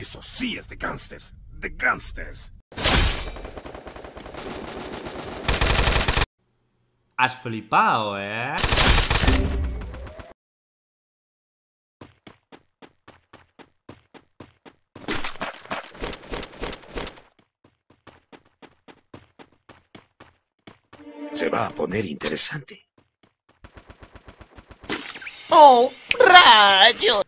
Eso sí es de gángsters. De gángsters. Has flipado, ¿eh? Se va a poner interesante. ¡Oh, rayos!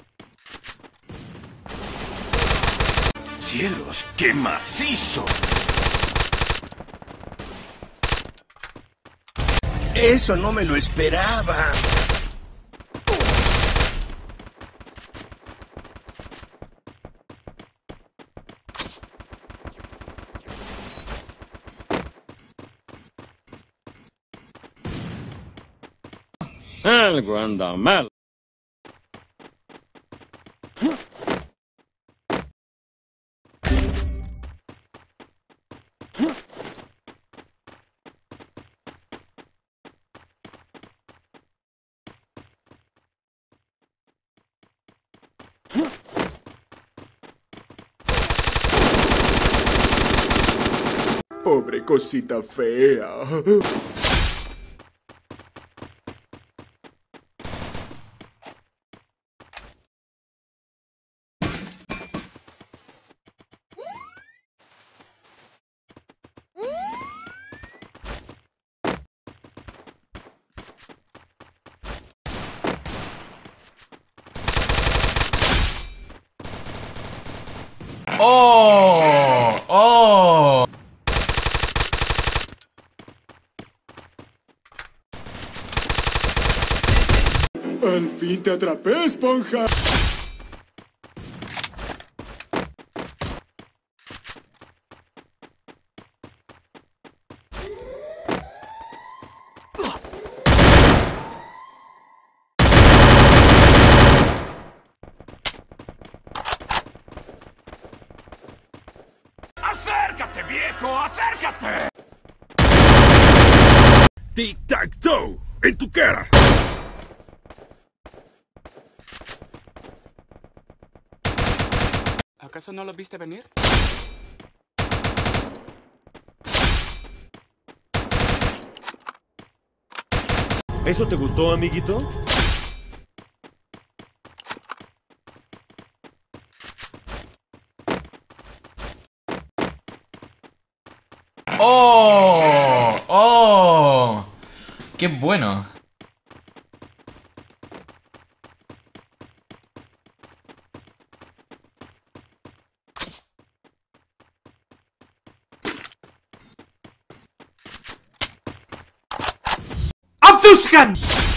¡Cielos, qué macizo! Eso no me lo esperaba. Algo anda mal. Pobre cosita fea. ¡Oh! ¡Oh! Al fin te atrapé, esponja. ¡Acércate, viejo! ¡Acércate! ¡Tic-tac-toe! ¡En tu cara! ¿Acaso no lo viste venir? ¿Eso te gustó, amiguito? ¡Oh! ¡Oh! ¡Qué bueno! ¡Abduskan!